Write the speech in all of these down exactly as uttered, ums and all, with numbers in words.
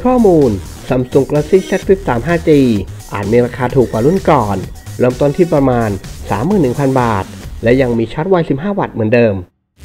ข้อมูล Samsung Galaxy Z Flip สาม ไฟว์จี อาจมีราคาถูกกว่ารุ่นก่อนเริ่มต้นที่ประมาณ สามหมื่นหนึ่งพัน บาทและยังมีชาร์จไวสิบห้าวัตต์เหมือนเดิม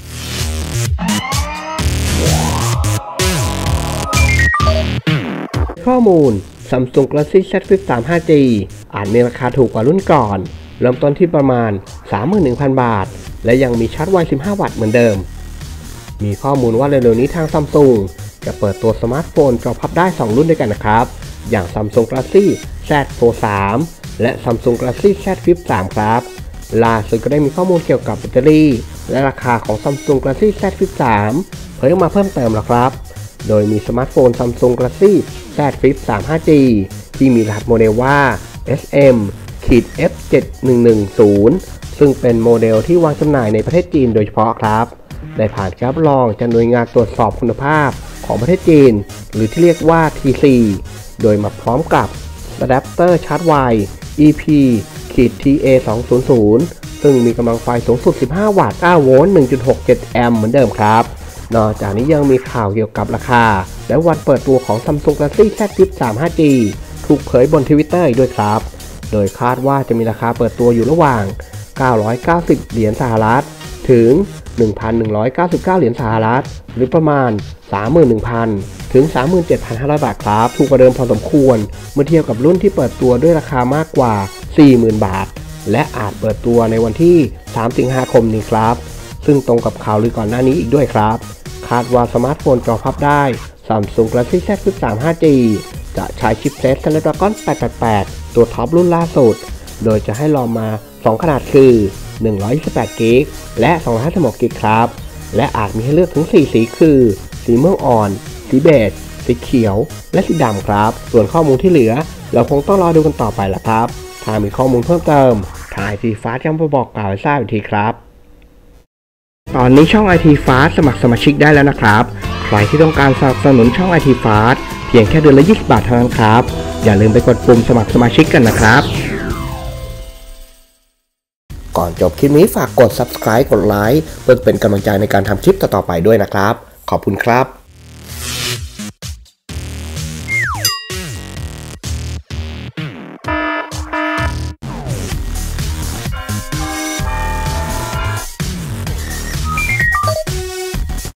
ข้อมูล Samsung Galaxy Z Flip สาม ไฟว์จี อาจมีราคาถูกกว่ารุ่นก่อนเริ่มต้นที่ประมาณ สามหมื่นหนึ่งพัน บาทและยังมีชาร์จไวสิบห้าวัตต์เหมือนเดิมมีข้อมูลว่าเร็วๆนี้ทาง Samsung จะเปิดตัวสมาร์ทโฟนจอพับได้สองรุ่นด้วยกันนะครับอย่าง Samsung Galaxy Z Fold สาม และ Samsung Galaxy Z Flip สาม ครับล่าสุดก็ได้มีข้อมูลเกี่ยวกับแบตเตอรี่และราคาของ Samsung Galaxy Z Flip สาม เผยออกมาเพิ่มเติมแล้วครับโดยมีสมาร์ทโฟน Samsung Galaxy Z Flip สาม ไฟว์จี ที่มีรหัสโมเดลว่า เอส เอ็ม เอฟ เจ็ดหนึ่งหนึ่งศูนย์ ซึ่งเป็นโมเดลที่วางจำหน่ายในประเทศจีนโดยเฉพาะครับได้ผ่านการรับรองจากหน่วยงานตรวจสอบคุณภาพของประเทศจีนหรือที่เรียกว่า ที ซี โดยมาพร้อมกับอะแดปเตอร์ชาร์จไว อี พี ที เอ สองร้อย ซึ่งมีกำลังไฟสูงสุดสิบห้าวัตต์ เก้าโวลต์ หนึ่งจุดหกเจ็ด แอมป์เหมือนเดิมครับนอกจากนี้ยังมีข่าวเกี่ยวกับราคาและวันเปิดตัวของ Samsung Galaxy Z Flip สาม ไฟว์จี ถูกเผยบน Twitter อีกด้วยครับโดยคาดว่าจะมีราคาเปิดตัวอยู่ระหว่างเก้าร้อยเก้าสิบเหรียญสหรัฐถึง หนึ่งพันหนึ่งร้อยเก้าสิบเก้า เหรียญสหรัฐหรือประมาณ สามหมื่นหนึ่งพัน ถึง สามหมื่นเจ็ดพันห้าร้อย บาทครับถูกกว่าเดิมพอสมควรเมื่อเทียบกับรุ่นที่เปิดตัวด้วยราคามากกว่า สี่หมื่น บาทและอาจเปิดตัวในวันที่ สามสิงหาคมนี้ครับซึ่งตรงกับข่าวลือก่อนหน้านี้อีกด้วยครับคาดว่าสมาร์ทโฟนจอพับได้ Samsung Galaxy Z Flip สาม ไฟว์จี จะใช้ชิปเซต Snapdragon แปดแปดแปด ตัวท็อปรุ่นล่าสุดโดยจะให้รองมาสองขนาดคือหนึ่งร้อยยี่สิบแปดกิกะไบต์และสองร้อยห้าสิบหกกิกะไบต์ครับและอาจมีให้เลือกถึงสี่สีคือสีม่วงอ่อนสีเบจสีเขียวและสีดำครับส่วนข้อมูลที่เหลือเราคงต้องรอดูกันต่อไปละครับถ้ามีข้อมูลเพิ่มเติมทาง ไอ ที Fast จะมาบอกกล่าวให้ทราบอีกทีครับตอนนี้ช่อง ไอ ที Fast สมัครสมาชิกได้แล้วนะครับใครที่ต้องการสนับสนุนช่อง ไอ ที Fast เพียงแค่เดือนละยี่สิบบาทเท่านั้นครับอย่าลืมไปกดปุ่มสมัครสมาชิกกันนะครับก่อนจบคลิปนี้ฝากกด ซับสไครบ์ กดไลค์เพื่อเป็นกำลังใจในการทำคลิปต่อๆไปด้วยนะครับขอบคุณครับ